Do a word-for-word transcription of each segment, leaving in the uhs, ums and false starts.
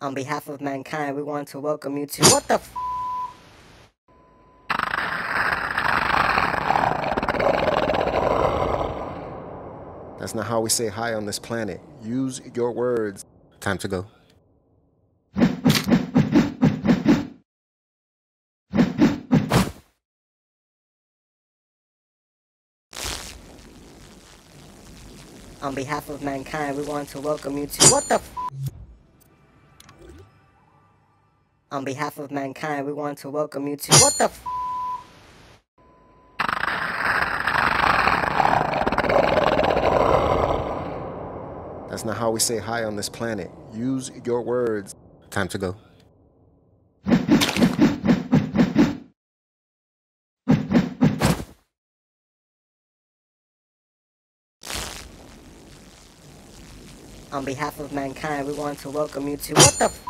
On behalf of mankind, we want to welcome you to what the f- That's not how we say hi on this planet. Use your words. Time to go. On behalf of mankind, we want to welcome you to what the f- On behalf of mankind, we want to welcome you to what the f- That's not how we say hi on this planet. Use your words. Time to go. On behalf of mankind, we want to welcome you to what the f-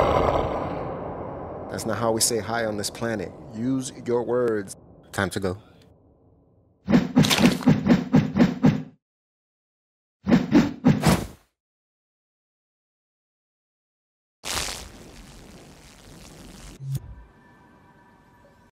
That's not how we say hi on this planet. Use your words. Time to go.